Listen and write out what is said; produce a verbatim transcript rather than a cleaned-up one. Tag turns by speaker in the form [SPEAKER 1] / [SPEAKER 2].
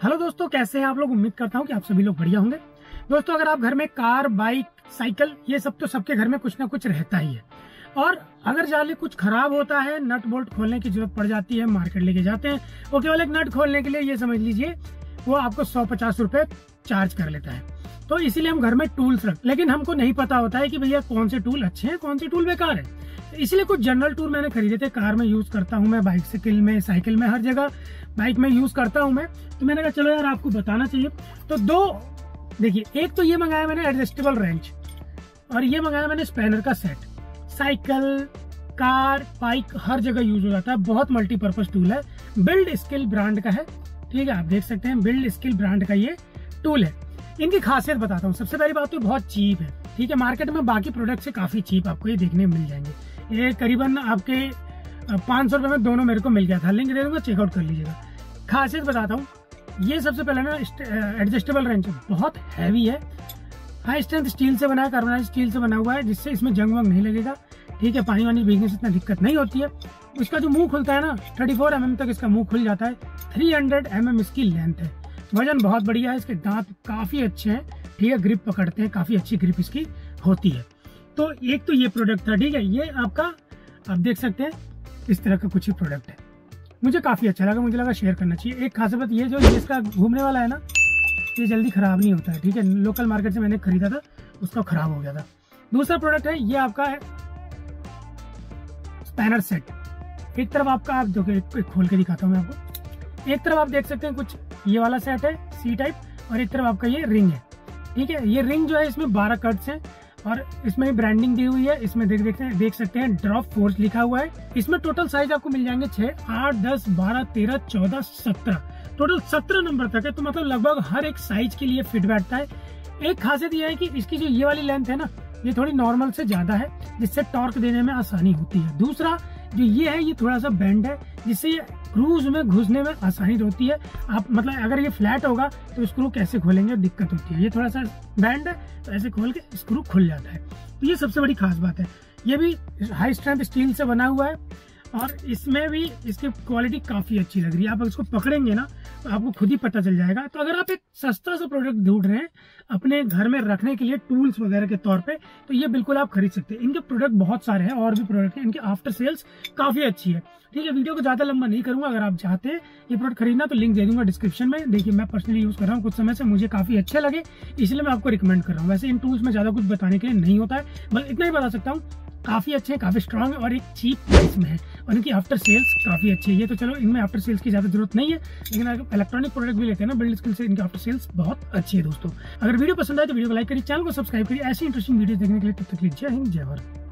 [SPEAKER 1] Hello दोस्तों, कैसे हैं आप लोग। उम्मीद करता हूं कि आप सभी लोग बढ़िया होंगे। दोस्तों, अगर आप घर में कार, बाइक, साइकिल, ये सब तो सबके घर में कुछ ना कुछ रहता ही है। और अगर जाले कुछ खराब होता है, नट बोल्ट खोलने की जरूरत पड़ जाती है, मार्केट लेके जाते हैं, वो केवल एक नट खोलने के लिए ये समझ लीजिए वो आपको सौ पचास रुपए चार्ज कर लेता है। तो इसीलिए हम घर में टूल्स रख, लेकिन हमको नहीं पता होता है कि भैया कौन से टूल अच्छे हैं, कौन से टूल बेकार है। इसलिए कुछ जनरल टूल मैंने खरीदे थे। कार में यूज करता हूँ मैं, बाइसिकल में, साइकिल में, हर जगह बाइक में यूज करता हूँ मैं। तो मैंने कहा चलो यार आपको बताना चाहिए। तो दो देखिए, एक तो ये मंगाया मैंने एडजस्टेबल रेंच, और ये मंगाया मैंने स्पैनर का सेट। साइकिल, कार, बाइक हर जगह यूज हो जाता है। बहुत मल्टीपर्पज टूल है। बिल्ड स्किल ब्रांड का है, ठीक है, आप देख सकते हैं बिल्ड स्किल ब्रांड का ये टूल है। इनकी खासियत बताता हूँ। सबसे पहली बात तो बहुत चीप है, ठीक है। मार्केट में बाकी प्रोडक्ट से काफी चीप आपको ये देखने मिल जाएंगे। ये करीबन आपके पाँच सौ रुपए में दोनों मेरे को मिल गया था। लिंक दे दूंगा, चेकआउट कर लीजिएगा। खासियत बताता हूँ। ये सबसे पहले ना एडजस्टेबल रेंच बहुत हैवी है, हाई स्ट्रेंथ स्टील से बना है, कार्बोनाइज्ड स्टील से बना हुआ है, जिससे इसमें जंग वंग नहीं लगेगा, ठीक है। पानी वानी भीगने से इतना दिक्कत नहीं होती है। इसका जो मुंह खुलता है ना, चौंतीस एम एम तक इसका मुंह खुल जाता है। तीन सौ एम एम इसकी लेंथ है। वजन बहुत बढ़िया है। इसके दांत काफी अच्छे हैं, ठीक है, ग्रिप पकड़ते हैं, काफी अच्छी ग्रिप इसकी होती है। तो एक तो ये प्रोडक्ट था, ठीक है। ये आपका आप देख सकते हैं इस तरह का कुछ ही प्रोडक्ट है। मुझे काफी अच्छा लगा, मुझे लगा शेयर करना चाहिए। एक खास बात ये जो ये इसका घूमने वाला है ना, ये जल्दी खराब नहीं होता है, ठीक है। लोकल मार्केट से मैंने खरीदा था, उसका खराब हो गया था। दूसरा प्रोडक्ट है ये आपका है स्पैनर सेट। एक तरफ आपका, आप देखो, एक, एक खोल के दिखाता हूँ मैं आपको। एक तरफ आप देख सकते हैं कुछ ये वाला सेट है सी टाइप, और एक तरफ आपका ये रिंग है, ठीक है। ये रिंग जो है इसमें बारह कट्स हैं, और इसमें ब्रांडिंग दी हुई है। इसमें देख देखते हैं देख सकते हैं ड्रॉप फोर्स लिखा हुआ है। इसमें टोटल साइज आपको मिल जाएंगे छह, आठ, दस, बारह, तेरह, चौदह, सत्रह, टोटल सत्रह नंबर तक है। तो मतलब लगभग हर एक साइज के लिए फिट बैठता है। एक खासियत यह है कि इसकी जो ये वाली लेंथ है ना, ये थोड़ी नॉर्मल से ज्यादा है, जिससे टॉर्क देने में आसानी होती है। दूसरा जो ये है, ये थोड़ा सा बेंड है, जिससे ये क्रूज में घुसने में आसानी होती है। आप मतलब अगर ये फ्लैट होगा तो स्क्रू कैसे खोलेंगे, दिक्कत होती है। ये थोड़ा सा बैंड है, तो ऐसे खोल के स्क्रू खुल जाता है। तो ये सबसे बड़ी खास बात है। ये भी हाई स्ट्रेंथ स्टील से बना हुआ है, और इसमें भी इसकी क्वालिटी काफी अच्छी लग रही है। आप इसको पकड़ेंगे ना तो आपको खुद ही पता चल जाएगा। तो अगर आप एक सस्ता सा प्रोडक्ट ढूंढ रहे हैं अपने घर में रखने के लिए, टूल्स वगैरह के तौर पे, तो ये बिल्कुल आप खरीद सकते हैं। इनके प्रोडक्ट बहुत सारे हैं, और भी प्रोडक्ट हैं। इनकी आफ्टर सेल्स काफी अच्छी है, ठीक है। वीडियो को ज्यादा लंबा नहीं करूंगा। अगर आप चाहते हैं ये प्रोडक्ट खरीदना तो लिंक दे दूंगा डिस्क्रिप्शन में। देखिए, मैं पर्सनली यूज कर रहा हूँ कुछ समय से, मुझे काफी अच्छे लगे, इसलिए मैं आपको रिकमेंड कर रहा हूँ। वैसे इन टूल्स में ज्यादा कुछ बताने के लिए नहीं होता है, बस इतना ही बता सकता हूँ, काफी अच्छे हैं, काफी स्ट्रांग है, और एक चीप प्राइस में है, और इनकी आफ्टर सेल्स काफी अच्छी है। ये तो चलो, इनमें आफ्टर सेल्स की ज्यादा जरूरत नहीं है, लेकिन अगर इलेक्ट्रॉनिक प्रोडक्ट भी लेते हैं ना बिल्ड स्किल से, इनकी आफ्टर सेल्स बहुत अच्छी है। दोस्तों, अगर वीडियो पसंद आए तो वीडियो को लाइक करिए, चैनल को सब्सक्राइब करिए। ऐसी इंटरेस्टिंग वीडियो देखने के लिए तब तक जय हिंद, जय भारत।